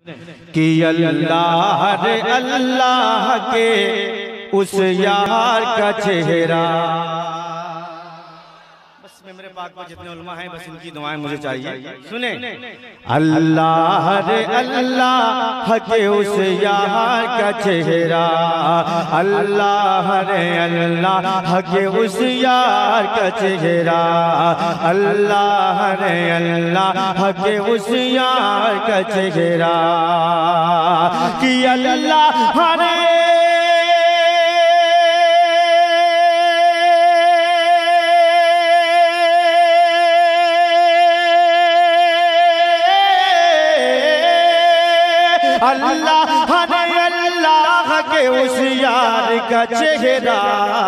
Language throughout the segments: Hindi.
कि अल्लाह रे अल्लाह के उस यार का चेहरा। बस मेरे पाक में जितने उलमा हैं बस इनकी दुआएं मुझे चाहिए। सुने, अल्लाह रे अल्लाह के उस यार का चेहरा, अल्लाह रे अल्लाह के उस यार का चेहरा, अल्लाह रे अल्लाह के उस यार का चेहरा। कि अल्लाह रे अल्लाह ने अल्लाह के उस यार का चेहरा,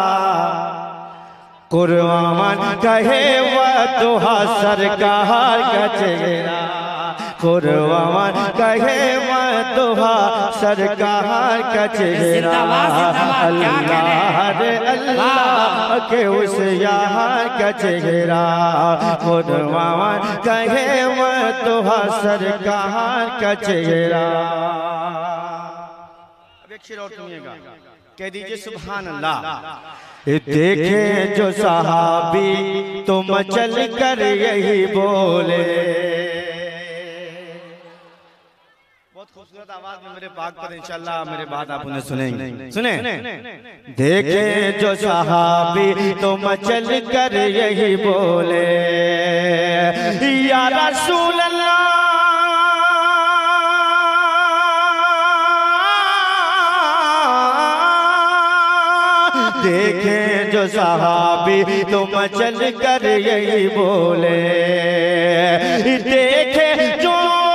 कुर्बान कहे वह दुहा सरकार का चेहरा, कुर्बान कहे वह दुहा सरकार का चेहरा। अल्लाह रे अल्लाह के उस यार का चेहरा, कुर्बान कहे वह दुहा सरकार का चेहरा। अब एक शेर और सुनिएगा, कह दीजिए सुभान अल्लाह। देखे जो सहाबी तो मचल कर यही बोले। बहुत खूबसूरत आवाज में मेरे पाक पर इंशाल्लाह मेरे बात आप उन्हें सुनेंगे। सुने, देखे जो सहाबी तो मचल कर यही बोले, या रसूल अल्लाह देखे जो सहाबी तो मचल कर यही बोले। देखे जो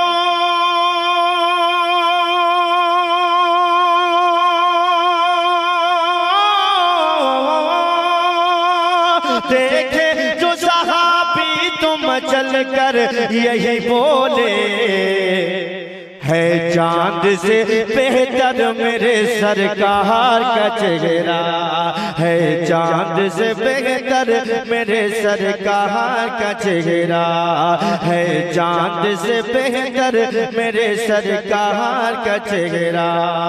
देखे जो सहाबी तो मचल कर यही बोले, है चांद से बेहतर मेरे सरकार का चेहरा, है चांद से बेहतर मेरे सरकार का चेहरा, है चांद से बेहतर मेरे सरकार का चेहरा।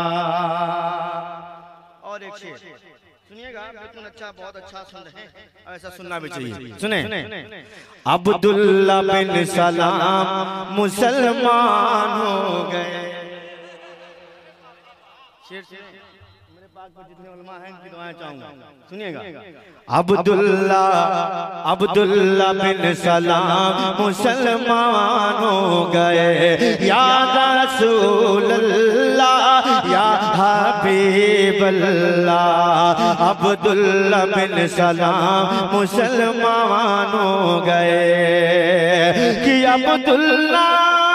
और एक शेर सुनिएगा, बिल्कुल अच्छा, बहुत अच्छा सुन रहे हैं, ऐसा सुनना भी चाहिए। सुने, अब्दुल्ला बिन सलाम मुसलमान हो गए। शेर मेरे पास में जितने उलमा हैं उनकी दुआएं चाहूंगा, सुनिएगा। अब्दुल्ला बिन सलाम मुसलमान हो गए, या रसूल अल्लाह या हबीब अल्लाह। अब्दुल्ला बिन सलाम मुसलमान हो गए, कि अब्दुल्ला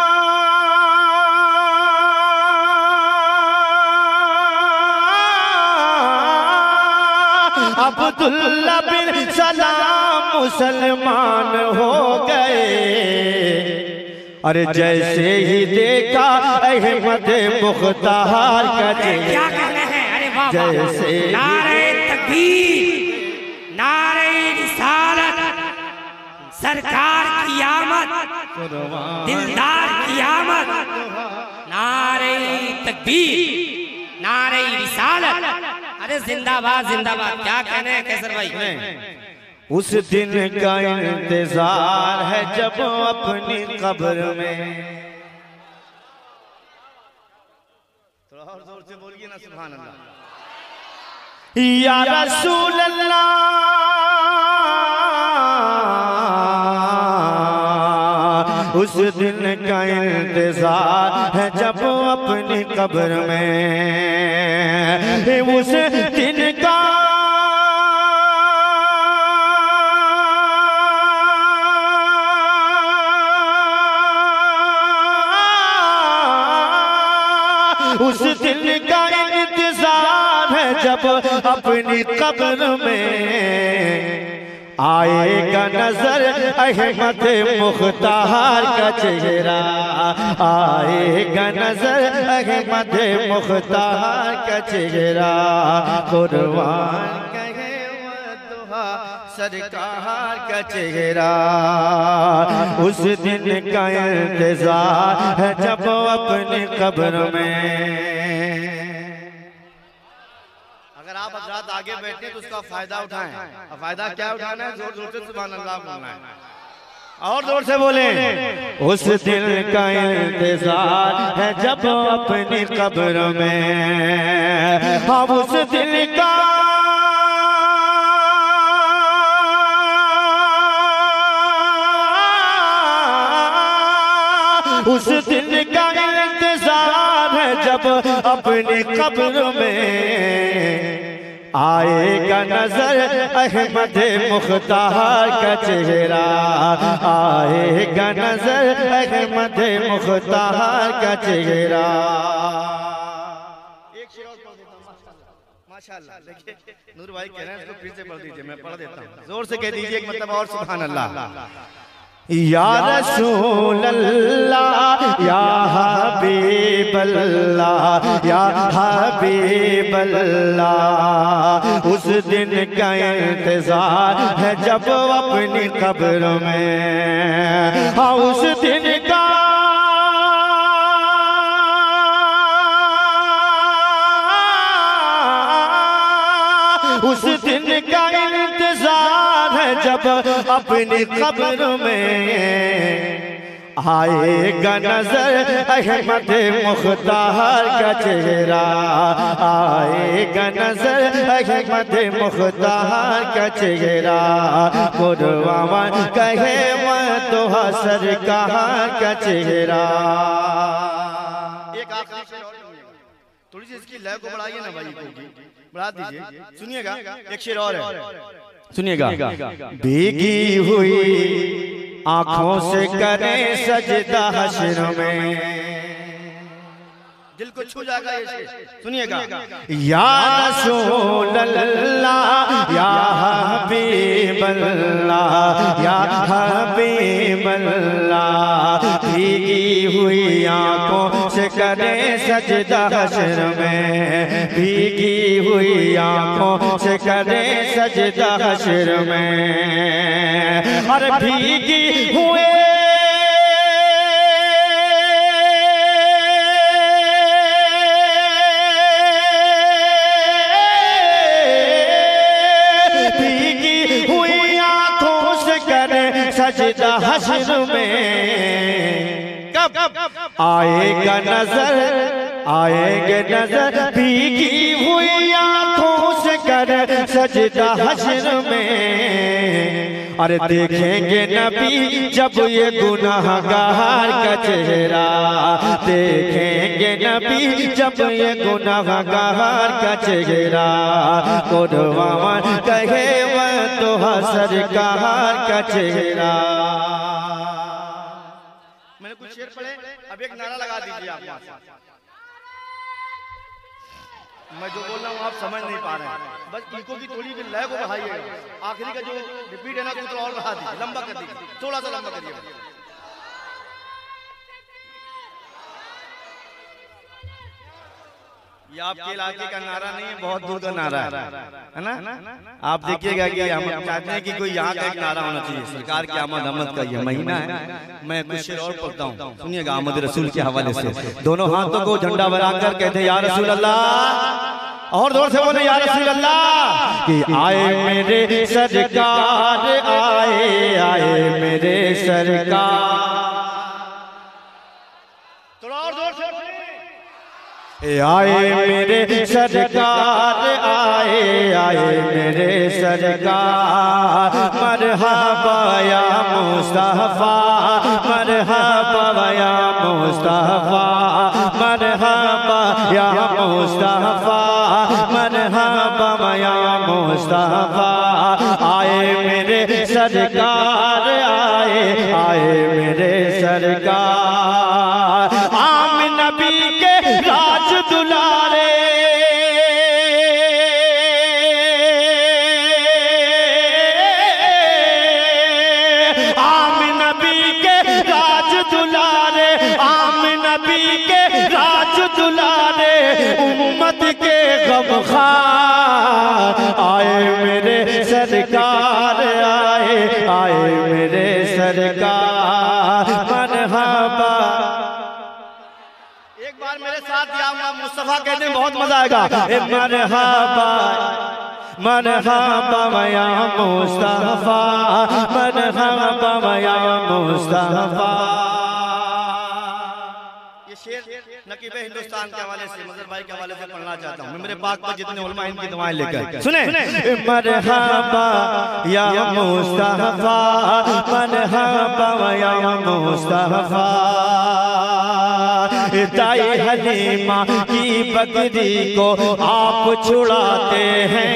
अब्दुल्ला बिन सलाम मुसलमान हो गए। अरे जैसे ही देखा अहमद मुख्तार का चेहरा, जैसे नारे तकबीर, नारे रिसालत, सरकार की आमद, दिलदार की आमद, नारे तकबीर, नारे रिसालत। अरे जिंदाबाद जिंदाबाद, क्या कहने हैं कैसर भाई। उस दिन का इंतजार है जब अपनी कब्र में, थोड़ा और जोर से बोलिए ना सुभान अल्लाह। या रसूल अल्लाह उस दिन का इंतजार है जब अपनी कब्र में, उस दिन का उस दिन का इंतजार है जब अपनी कब्र में आएगा नजर अहमद मुख्तार का चेहरा, आएगा नजर अहमद मुख्तार का चेहरा। कुर्बान कहे वह दुहा सरकार का चेहरा, उस दिन का इंतजार है जब अपनी कब्र में। अगर आप हज़रात आगे बैठे तो उसका फायदा उठाएं। अब फायदा क्या उठाना है? जोर जोर से सुभान अल्लाह बोलना है और जोर से बोले। उस दिन का इंतजार है जब अपनी कब्र में, हम उस दिन का उस दिन का इंतजार है जब अपनी कब्र में आएगा नजर अहमद मुख्तार का चेहरा, आएगा नजर अहमद मुख्तार का चेहरा। एक शेर और पढ़ देता हूं माशाअल्लाह। देखिए नूर भाई कह रहे हैं इसको फिर से पढ़ दीजिए, मैं पढ़ देता हूं। जोर से कह दीजिए एक मतलब और सुभान अल्लाह। या रसूल अल्लाह या हबीब अल्लाह या हबीब अल्लाह, उस दिन का इंतजार है जब अपनी कब्र में, हाँ उस दिन का उस दिन का इंतजार है जब अपनी कब्र में आएगा नजर अहमद मुख्तार का चेहरा, आएगा नजर अहमद मुख्तार का चेहरा। कुर्बान कहे मैं तो सरकार का चेहरा। एक आखिरी शेर और थोड़ी सी इसकी लय को बढ़ाइए ना भाई, बढ़ा दीजिए। सुनिएगा एक शेर और है, सुनिएगा। भीगी हुई आंखों से करे सजदा हश्र में, दिल को छू जाएगा ये शेर। सुनिएगा। या रसूल अल्लाह या हबीब अल्लाह या हबीब अल्लाह, भीगी हुई आंखों से करे सजदा हश्र में, भीगी हुई आंखों से करे सजदा हश्र में। अरे भीगी हुए सजदा हश्र में, कब आएगा नजर आएगे नजर, भीगी हुई आंखों से कर सजदा हश्र में। अरे देखेंगे नबी जब ये गुनाहगार का चेहरा, देखेंगे नबी जब ये गुनाहगार का चेहरा। कुर्बान कहे मैं तो सरकार का चेहरा। मैंने कुछ शेर पढ़े, अब एक नारा लगा दीजिए आप। मैं जो बोल रहा हूँ आप समझ नहीं पा रहे हैं, बस इनको की थोड़ी की लय को बढ़ाइए। आखिरी का जो रिपीट है ना तो और बढ़ा दीजिए, लंबा कर दीजिए, थोड़ा सा लंबा करिए। ये आपके इलाके का नारा नहीं है, बहुत दूर का नारा है ना। आप देखिएगा कि हम चाहते हैं कि कोई यहाँ का एक नारा होना चाहिए। सरकार की आमद का ये महीना है। मैं कुछ शेर और पढ़ता हूँ, सुनिएगा। आमद रसूल के हवाले से दोनों हाथों को झंडा बनाकर कहते हैं या रसूल अल्लाह, और जोर से बोले या रसूल अल्लाह। कि आए मेरे सरकार, आए आए मेरे सरकार, थोड़ा और जोर से आए मेरे सरकार, आए आए मेरे सरकार। मरहबा या मुस्तफा, मरहबा या मुस्तफा, मरहबा या मुस्तफा, मरहबा या मुस्तफा। आए मेरे सरकार, आए आए मेरे सरकार। आम नबी के राज दुलारे, आम नबी के राज दुलारे, आम नबी के राज दुलारे उम्मत के गमखार आए मेरे सरकार, आए मेरे सरकार मरहबा। एक बार मेरे साथ या मुस्तफा कहते हैं बहुत मजा आएगा। मरहबा मरहबा या मुस्तफा, मरहबा या मुस्तफा। ये शेर नकीब हिंदुस्तान के हवाले से, मजहर भाई के हवाले से पढ़ना चाहता हूँ मैं मेरे पाक पर जितने उलमा इनकी दुआएं लेकर सुने। मरहबा या मुस्तफा, मरहबा या मुस्तफा। दाई हलीमा की बकरी को आप छुड़ाते हैं,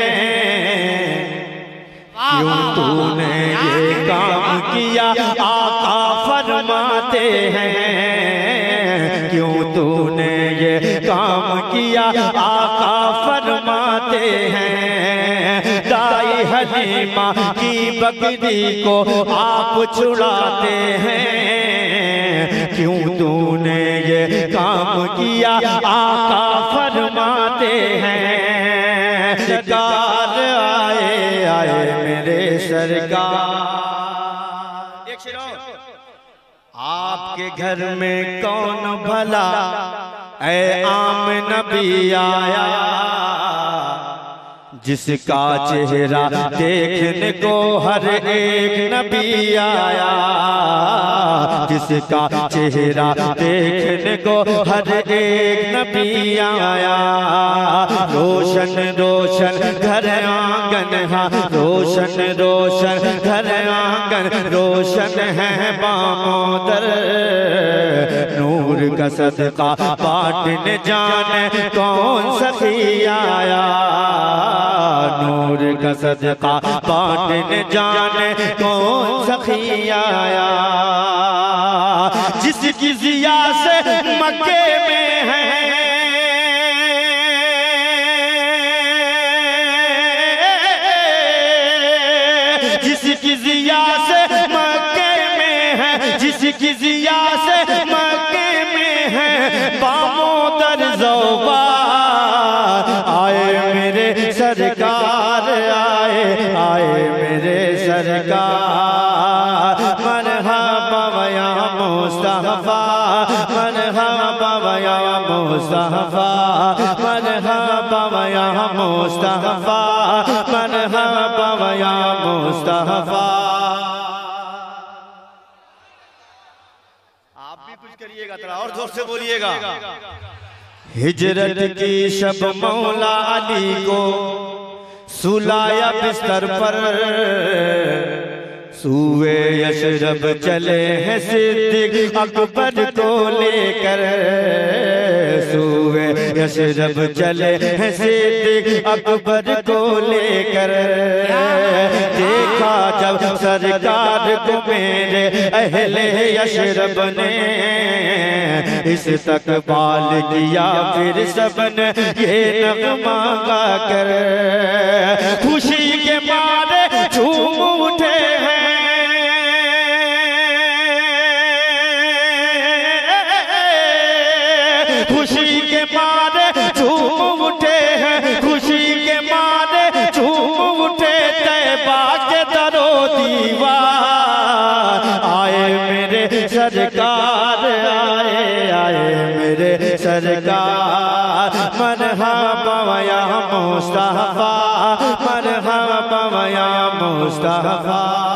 क्यों तूने ये काम किया आका फरमाते हैं, क्यों तूने ये काम किया आका फरमाते हैं। दाई हलीमा की बकरी को आप छुड़ाते हैं, क्यों तूने ये काम किया आका फरमाते हैं। सरकार आए मेरे सरकार। एक शेर आपके घर में कौन भला ऐ आम नबी आया, जिसका चेहरा देखने को हर एक नबी आया, जिसका चेहरा देखने को हर एक नबी आया। रोशन रोशन घर आंगन, हाँ रोशन रोशन घर आंगन, रोशन है बामोदर। नूर का सदका बांटने जाने कौन सखी आया, नूर का सदका बांटने जाने कौन सखी आया। जिसकी जिया से मक्के में है, जिसकी जिया से मक्के में है, जिसकी जिया से मक्के में है बामोदर ज़ौबा। आए मेरे सरकार, आए मेरे सरकार मरहबा या मुस्तफा, मरहबा या मुस्तफा, मरहबा या मुस्तफा, मरहबा या मुस्तफा। आप भी कुछ करिएगा, थोड़ा और जोर से बोलिएगा। हिजरत की शब मौला अली को सुलाया बिस्तर पर, सूए यशरब चले हैं सिद्दीक अकबर को लेकर, सूए यशरब चले हैं सिद्दीक अकबर को लेकर। देखा जब सरकार को मेरे अहले यशरब ने, इस तकबाल किया फिर सबने ये नगमा गा कर। खुशी के मारे झूम उठे हैं, खुशी के मारे झूम उठे हैं, खुशी के मारे झूम उठे तैबा के दरो दीवार। आए मेरे सरकार, आए मेरे सरकार मरहबा या मुस्तफा, मरहबा या मुस्तफा।